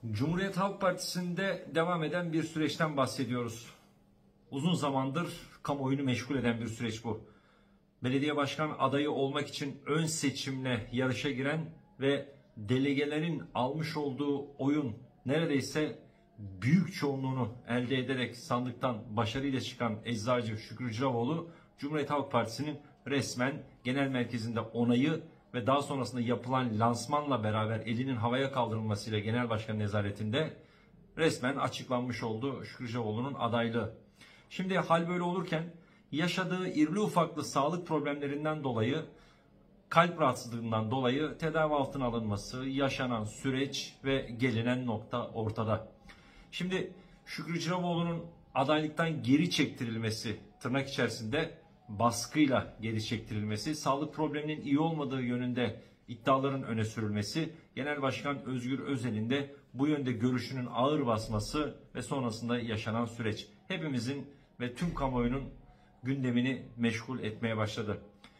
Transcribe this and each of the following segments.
Cumhuriyet Halk Partisi'nde devam eden bir süreçten bahsediyoruz. Uzun zamandır kamuoyunu meşgul eden bir süreç bu. Belediye başkan adayı olmak için ön seçimle yarışa giren ve delegelerin almış olduğu oyun neredeyse büyük çoğunluğunu elde ederek sandıktan başarıyla çıkan Eczacı Şükrü Cıravoğlu, Cumhuriyet Halk Partisi'nin resmen genel merkezinde onayı ve daha sonrasında yapılan lansmanla beraber elinin havaya kaldırılmasıyla genel başkan nezaretinde resmen açıklanmış oldu Şükrü Cıravoğlu'nun adaylığı. Şimdi hal böyle olurken yaşadığı irili ufaklı sağlık problemlerinden dolayı, kalp rahatsızlığından dolayı tedavi altına alınması, yaşanan süreç ve gelinen nokta ortada. Şimdi Şükrü Cıravoğlu'nun adaylıktan geri çektirilmesi, tırnak içerisinde baskıyla geri çektirilmesi, sağlık probleminin iyi olmadığı yönünde iddiaların öne sürülmesi, Genel Başkan Özgür Özel'in de bu yönde görüşünün ağır basması ve sonrasında yaşanan süreç hepimizin ve tüm kamuoyunun gündemini meşgul etmeye başladı.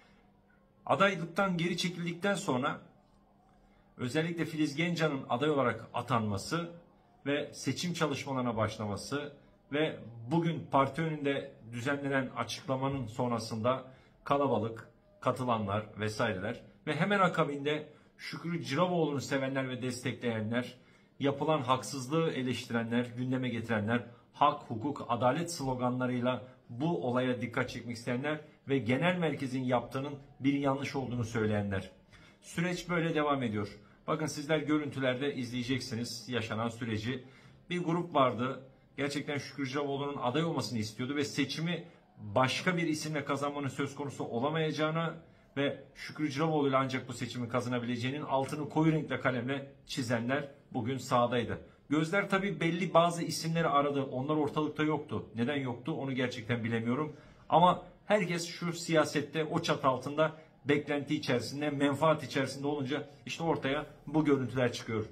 Adaylıktan geri çekildikten sonra özellikle Filiz Gencan'ın aday olarak atanması ve seçim çalışmalarına başlaması ve bugün parti önünde düzenlenen açıklamanın sonrasında kalabalık, katılanlar vesaireler ve hemen akabinde Şükrü Cıravoğlu'nu sevenler ve destekleyenler, yapılan haksızlığı eleştirenler, gündeme getirenler, hak, hukuk, adalet sloganlarıyla bu olaya dikkat çekmek isteyenler ve genel merkezin yaptığının bir yanlış olduğunu söyleyenler. Süreç böyle devam ediyor. Bakın sizler görüntülerde izleyeceksiniz yaşanan süreci. Bir grup vardı. Gerçekten Şükrü Cıravoğlu'nun aday olmasını istiyordu ve seçimi başka bir isimle kazanmanın söz konusu olamayacağını ve Şükrü Cıravoğlu ile ancak bu seçimi kazanabileceğinin altını koyu renkle kalemle çizenler bugün sahadaydı. Gözler tabii belli bazı isimleri aradı. Onlar ortalıkta yoktu. Neden yoktu onu gerçekten bilemiyorum. Ama herkes şu siyasette o çatı altında beklenti içerisinde, menfaat içerisinde olunca işte ortaya bu görüntüler çıkıyor.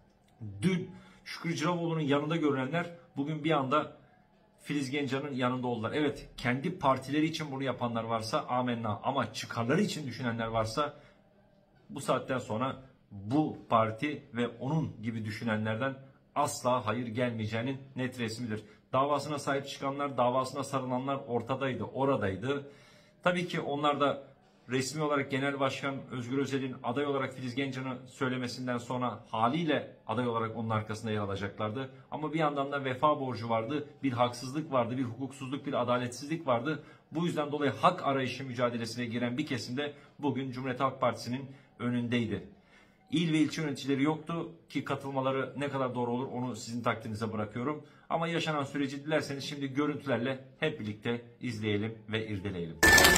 Dün Şükrü Cıravoğlu'nun yanında görünenler bugün bir anda Filiz Gencan'ın yanında oldular. Evet, kendi partileri için bunu yapanlar varsa amenna, ama çıkarları için düşünenler varsa bu saatten sonra bu parti ve onun gibi düşünenlerden asla hayır gelmeyeceğinin net resmidir. Davasına sahip çıkanlar, davasına sarılanlar ortadaydı, oradaydı. Tabii ki onlar da resmi olarak Genel Başkan Özgür Özel'in aday olarak Filiz Gencan'ı söylemesinden sonra haliyle aday olarak onun arkasında yer alacaklardı. Ama bir yandan da vefa borcu vardı, bir haksızlık vardı, bir hukuksuzluk, bir adaletsizlik vardı. Bu yüzden dolayı hak arayışı mücadelesine giren bir kesim de bugün Cumhuriyet Halk Partisi'nin önündeydi. İl ve ilçe yöneticileri yoktu ki katılmaları ne kadar doğru olur onu sizin takdirinize bırakıyorum. Ama yaşanan süreci dilerseniz şimdi görüntülerle hep birlikte izleyelim ve irdeleyelim.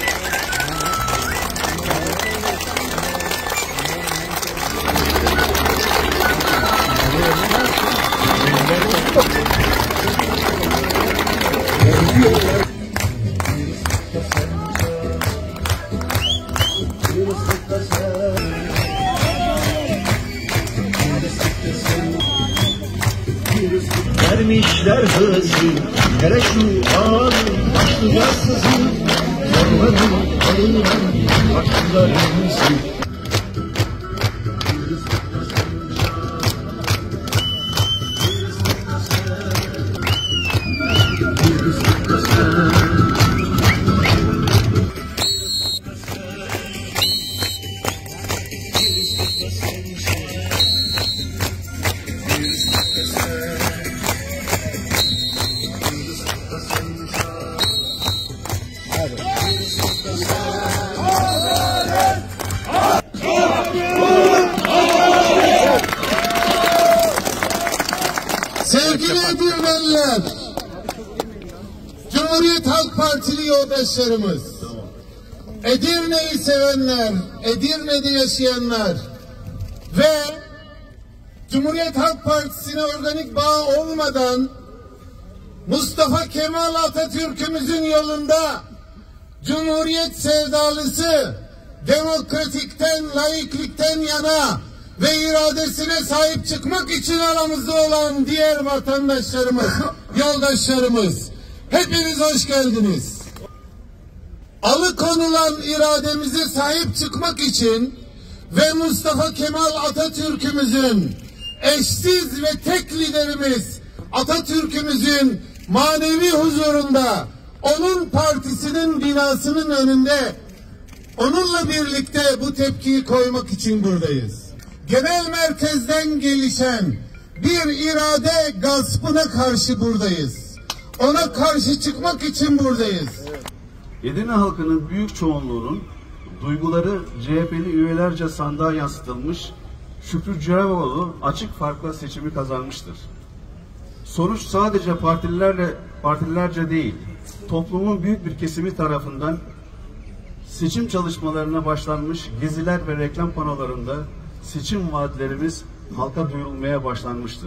Vermişler hızı, hele şu an başlayasızı, zorladım ayıran başlarımızı. Sevgili Edirneliler, Cumhuriyet Halk Partili yoldaşlarımız, Edirne'yi sevenler, Edirne'de yaşayanlar ve Cumhuriyet Halk Partisi'ne organik bağ olmadan Mustafa Kemal Atatürk'ümüzün yolunda Cumhuriyet sevdalısı, demokratikten, laiklikten yana ve iradesine sahip çıkmak için aramızda olan diğer vatandaşlarımız, yoldaşlarımız, hepiniz hoş geldiniz. Alıkonulan irademize sahip çıkmak için ve Mustafa Kemal Atatürk'ümüzün eşsiz ve tek liderimiz Atatürk'ümüzün manevi huzurunda onun partisinin binasının önünde onunla birlikte bu tepkiyi koymak için buradayız. Genel merkezden gelişen bir irade gaspına karşı buradayız. Ona karşı çıkmak için buradayız. Edirne halkının büyük çoğunluğunun duyguları CHP'li üyelerce sandığa yansıtılmış, Şükrü Ciraoğlu açık farkla seçimi kazanmıştır. Sonuç sadece partilerce değil, toplumun büyük bir kesimi tarafından seçim çalışmalarına başlanmış geziler ve reklam panolarında seçim vaatlerimiz halka duyurulmaya başlanmıştır.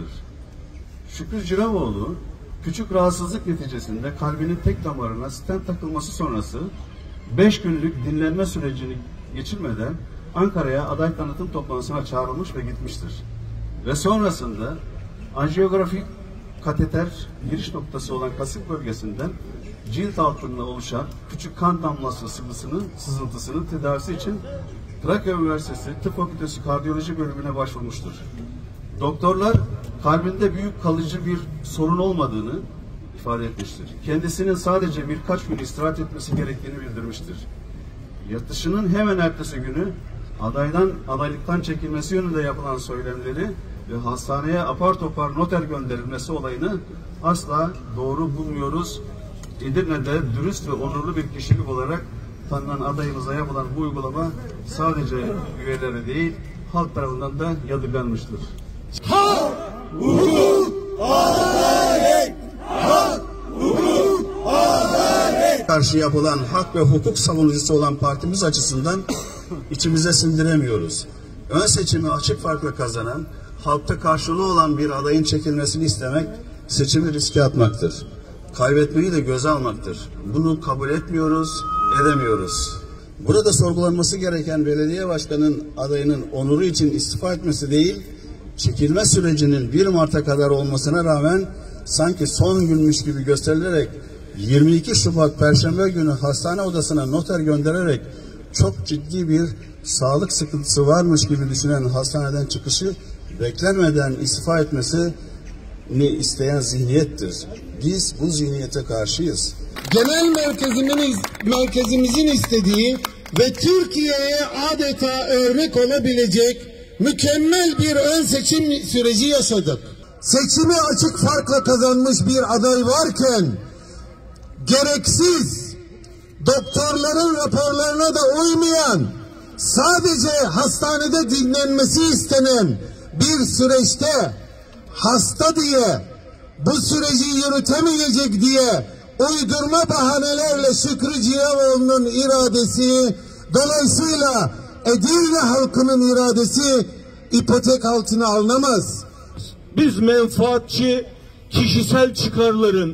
Şükrü Ciraoğlu, küçük rahatsızlık neticesinde kalbinin tek damarına stent takılması sonrası 5 günlük dinlenme sürecini geçirmeden Ankara'ya aday tanıtım toplantısına çağrılmış ve gitmiştir. Ve sonrasında anjiyografik kateter giriş noktası olan kasık bölgesinden cilt altında oluşan küçük kan damlası sızıntısının tedavisi için Trakya Üniversitesi Tıp Fakültesi Kardiyoloji bölümüne başvurmuştur. Doktorlar kalbinde büyük kalıcı bir sorun olmadığını ifade etmiştir. Kendisinin sadece birkaç gün istirahat etmesi gerektiğini bildirmiştir. Yatışının hemen ertesi günü adaylıktan çekilmesi yönünde yapılan söylemleri ve hastaneye apar topar noter gönderilmesi olayını asla doğru bulmuyoruz. Edirne'de dürüst ve onurlu bir kişilik olarak tanınan adayımıza yapılan bu uygulama sadece üyelere değil, halk tarafından da yadırganmıştır. Hak, hukuk, adalet! Hak, hukuk, adalet! Karşı yapılan hak ve hukuk savunucusu olan partimiz açısından içimize sindiremiyoruz. Ön seçimi açık farkla kazanan, halkta karşılığı olan bir adayın çekilmesini istemek seçimi riske atmaktır. Kaybetmeyi de göze almaktır. Bunu kabul etmiyoruz, edemiyoruz. Burada sorgulanması gereken belediye başkanının adayının onuru için istifa etmesi değil, çekilme sürecinin 1 Mart'a kadar olmasına rağmen sanki son günmüş gibi gösterilerek 22 Şubat Perşembe günü hastane odasına noter göndererek çok ciddi bir sağlık sıkıntısı varmış gibi düşünen hastaneden çıkışı beklenmeden istifa etmesini isteyen zihniyettir. Biz bu zihniyete karşıyız. Genel merkezimizin istediği ve Türkiye'ye adeta örnek olabilecek mükemmel bir ön seçim süreci yaşadık. Seçimi açık farkla kazanmış bir aday varken gereksiz, doktorların raporlarına da uymayan, sadece hastanede dinlenmesi istenen bir süreçte hasta diye, bu süreci yürütemeyecek diye uydurma bahanelerle Şükrü Ciraoğlu'nun iradesi, dolayısıyla Edirne halkının iradesi ipotek altına alınamaz. Biz menfaatçi, kişisel çıkarların,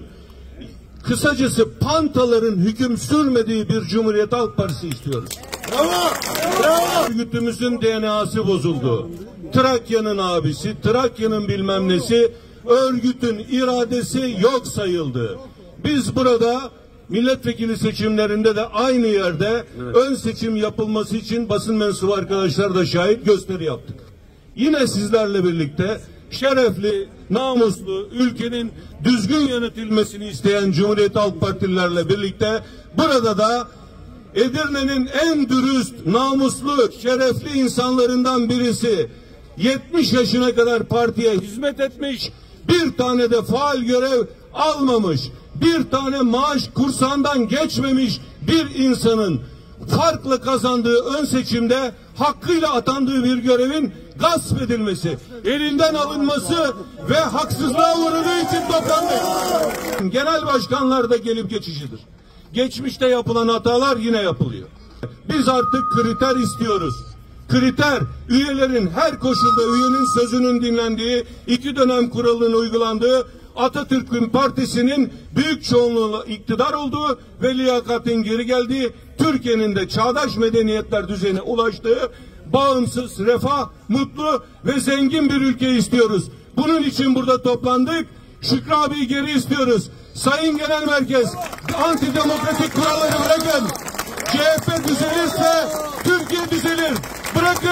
kısacası pantaların hüküm sürmediği bir Cumhuriyet Halk Partisi istiyoruz. Bravo! Bravo! Örgütümüzün DNA'sı bozuldu. Trakya'nın abisi, Trakya'nın bilmem nesi, örgütün iradesi yok sayıldı. Biz burada milletvekili seçimlerinde de aynı yerde ön seçim yapılması için basın mensubu arkadaşlar da şahit gösteri yaptık. Yine sizlerle birlikte şerefli, namuslu, ülkenin düzgün yönetilmesini isteyen Cumhuriyet Halk Partililerle birlikte burada da Edirne'nin en dürüst, namuslu, şerefli insanlarından birisi 70 yaşına kadar partiye hizmet etmiş, bir tane de faal görev almamış, bir tane maaş kursağından geçmemiş bir insanın farklı kazandığı ön seçimde hakkıyla atandığı bir görevin gasp edilmesi, elinden alınması ve haksızlığa uğradığı için toplandı. Genel başkanlar da gelip geçicidir. Geçmişte yapılan hatalar yine yapılıyor. Biz artık kriter istiyoruz. Kriter, üyelerin her koşulda üyenin sözünün dinlendiği, 2 dönem kuralının uygulandığı, Atatürk'ün partisinin büyük çoğunluğuyla iktidar olduğu ve liyakatin geri geldiği, Türkiye'nin de çağdaş medeniyetler düzeyine ulaştığı, bağımsız, refah, mutlu ve zengin bir ülke istiyoruz. Bunun için burada toplandık. Şükrü abiyi geri istiyoruz. Sayın Genel Merkez, antidemokratik kuralları bırakın. CHP düzelirse Türkiye düzelir. Bırakın.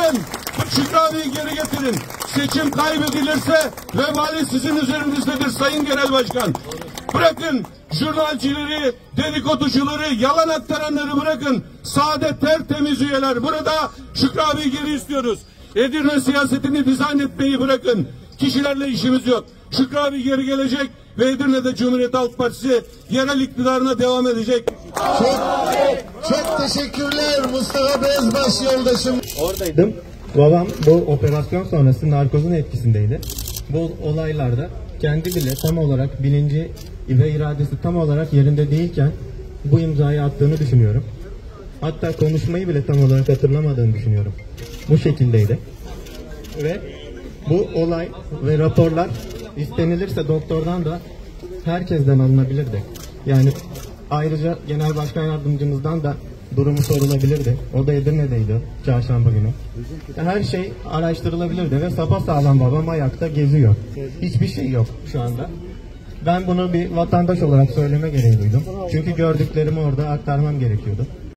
Şükrü abiyi geri getirin. Seçim kaybedilirse vebali sizin üzerinizdedir Sayın Genel Başkan. Bırakın jurnalcileri, dedikoducuları, yalan aktaranları bırakın. Sade tertemiz üyeler. Burada Şükrü abiyi geri istiyoruz. Edirne siyasetini dizayn etmeyi bırakın. Kişilerle işimiz yok. Şükrü abi geri gelecek ve Edirne'de Cumhuriyet Halk Partisi yerel iktidarına devam edecek. Çok teşekkürler Mustafa Beyazbaş yoldaşım. Oradaydım. Babam bu operasyon sonrası narkozun etkisindeydi. Bu olaylarda kendi bile tam olarak bilinci ve iradesi tam olarak yerinde değilken bu imzayı attığını düşünüyorum. Hatta konuşmayı bile tam olarak hatırlamadığını düşünüyorum. Bu şekildeydi. Ve bu olay ve raporlar istenilirse doktordan da herkesten alınabilirdi. Yani ayrıca Genel Başkan Yardımcımızdan da durumu sorulabilirdi. O da Edirne'deydi çarşamba günü. Her şey araştırılabilirdi ve sapasağlam babam ayakta geziyor. Hiçbir şey yok şu anda. Ben bunu bir vatandaş olarak söyleme gereği duydum. Çünkü gördüklerimi orada aktarmam gerekiyordu.